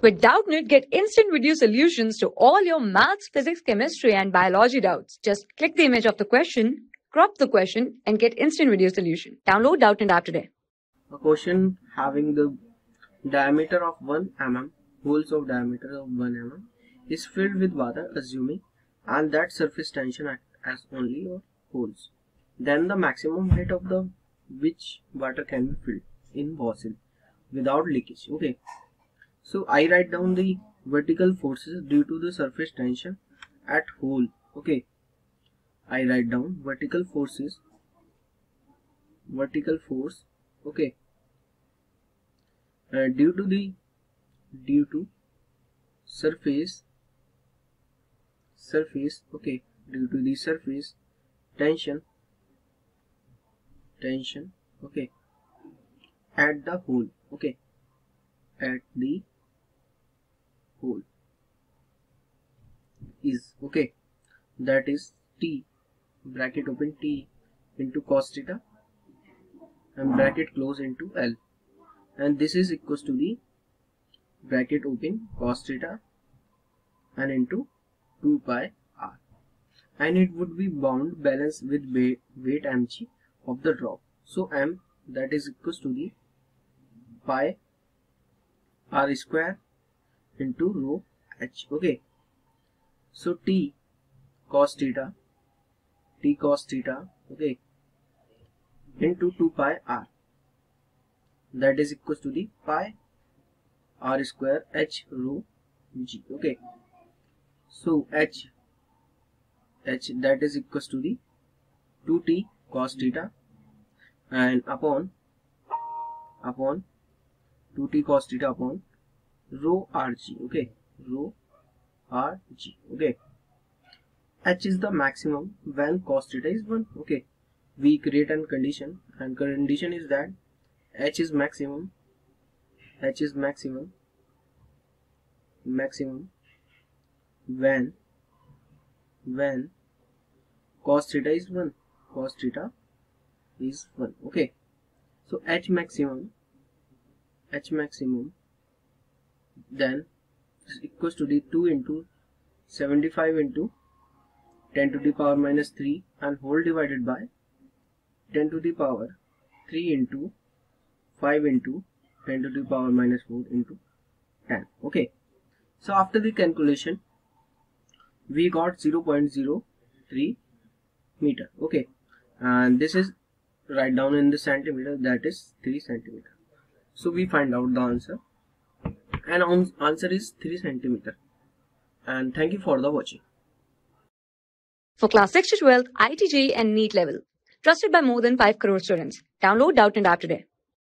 With Doubtnut, get instant video solutions to all your maths, physics, chemistry, and biology doubts. Just click the image of the question, crop the question, and get instant video solution. Download Doubtnut app today. A question having the diameter of 1 mm, holes of diameter of 1 mm, is filled with water, assuming, and that surface tension acts as only holes. Then the maximum height of the which water can be filled in vessel without leakage. Okay. So I write down the vertical forces due to the surface tension at hole. Okay. I write down vertical force. Okay. Due to surface. Okay. Due to the surface tension. Okay. At the hole. Okay. At the hole is okay, that is T, bracket open, T into cos theta and bracket close into L, and this is equals to the bracket open cos theta and into 2 pi r, and it would be bound balance with weight mg of the drop. So m, that is equals to the pi r square into rho h. Okay. So T cos theta, okay, into 2 pi r, that is equals to the pi r square h rho g. Okay. So h that is equals to the 2t cos theta and upon 2t cos theta upon rho rg. Okay, rho rg. Okay, h is the maximum when cos theta is 1. Okay, we create a condition, and condition is that h is maximum when cos theta is 1. Okay, so h maximum then is equals to the 2 into 75 into 10 to the power minus 3 and whole divided by 10 to the power 3 into 5 into 10 to the power minus 4 into 10. Okay, so after the calculation we got 0.03 meter. Okay, and this is write down in the centimeter, that is 3 centimeter. So we find out the answer, and answer is 3 centimeter. And thank you for the watching. For class 6 to 12, IIT JEE and NEET level. Trusted by more than 5 crore students. Download Doubtnut app today.